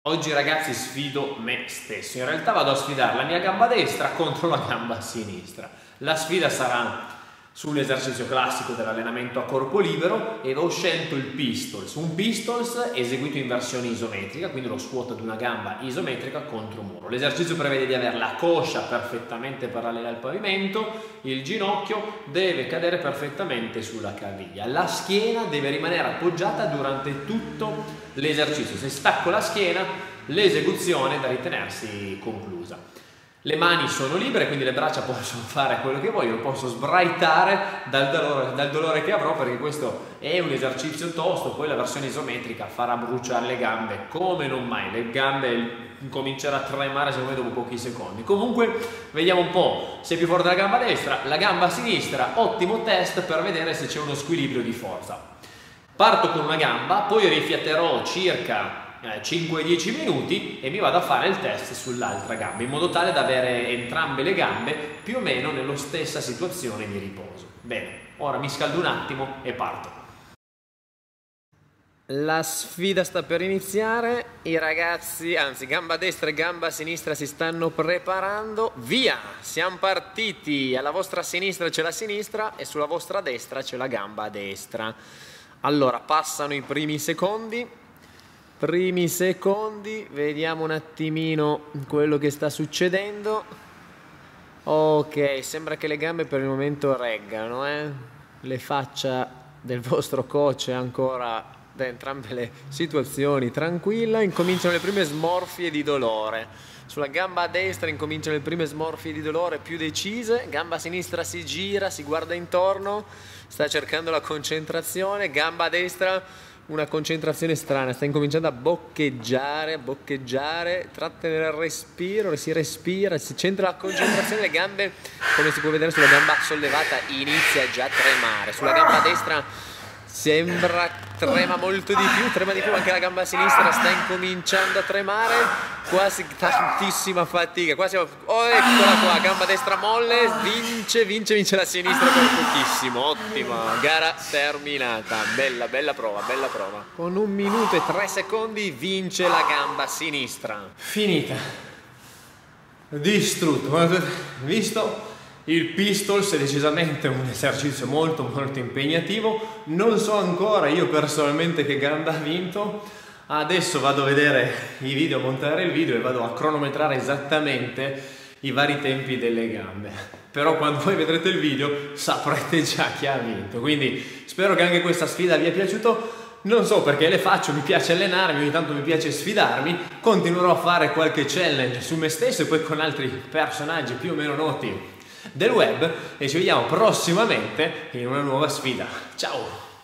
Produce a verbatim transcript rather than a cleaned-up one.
Oggi ragazzi sfido me stesso, in realtà vado a sfidare la mia gamba destra contro la gamba sinistra. La sfida sarà sull'esercizio classico dell'allenamento a corpo libero e ho scelto il pistols, un pistols eseguito in versione isometrica, quindi lo squat di una gamba isometrica contro muro. L'esercizio prevede di avere la coscia perfettamente parallela al pavimento, il ginocchio deve cadere perfettamente sulla caviglia, la schiena deve rimanere appoggiata durante tutto l'esercizio. Se stacco la schiena, l'esecuzione è da ritenersi conclusa. Le mani sono libere, quindi le braccia possono fare quello che voglio, posso sbraitare dal dolore, dal dolore che avrò, perché questo è un esercizio tosto. Poi la versione isometrica farà bruciare le gambe come non mai, le gambe comincerà a tremare secondo me dopo pochi secondi. Comunque vediamo un po' se è più forte la gamba destra, la gamba sinistra, ottimo test per vedere se c'è uno squilibrio di forza. Parto con una gamba, poi rifiaterò circa cinque dieci minuti e mi vado a fare il test sull'altra gamba, in modo tale da avere entrambe le gambe più o meno nella stessa situazione di riposo. Bene, ora mi scaldo un attimo e parto. La sfida sta per iniziare, i ragazzi, anzi gamba destra e gamba sinistra si stanno preparando. Via, siamo partiti, alla vostra sinistra c'è la sinistra e sulla vostra destra c'è la gamba destra. Allora, passano i primi secondi. Primi secondi, vediamo un attimino quello che sta succedendo. Ok, sembra che le gambe per il momento reggano, eh? Le faccia del vostro coach è ancora da entrambe le situazioni tranquilla. Incominciano le prime smorfie di dolore. Sulla gamba destra incominciano le prime smorfie di dolore più decise, gamba sinistra si gira, si guarda intorno, sta cercando la concentrazione, gamba destra una concentrazione strana, sta incominciando a boccheggiare, a boccheggiare, trattenere il respiro, si respira, si centra la concentrazione, le gambe, come si può vedere sulla gamba sollevata, inizia già a tremare, sulla gamba destra sembra trema molto di più, trema di più anche la gamba sinistra, sta incominciando a tremare, quasi tantissima fatica, quasi, oh eccola qua, gamba destra molle, vince, vince, vince la sinistra per pochissimo, ottima, gara terminata, bella, bella prova, bella prova. Con un minuto e tre secondi vince la gamba sinistra. Finita, distrutto, visto? Il pistols è decisamente un esercizio molto molto impegnativo, non so ancora io personalmente che gamba ha vinto, adesso vado a vedere i video, a montare il video e vado a cronometrare esattamente i vari tempi delle gambe, però quando voi vedrete il video saprete già chi ha vinto, quindi spero che anche questa sfida vi è piaciuto. Non so perché le faccio, mi piace allenarmi, ogni tanto mi piace sfidarmi, continuerò a fare qualche challenge su me stesso e poi con altri personaggi più o meno noti del web e ci vediamo prossimamente in una nuova sfida. Ciao!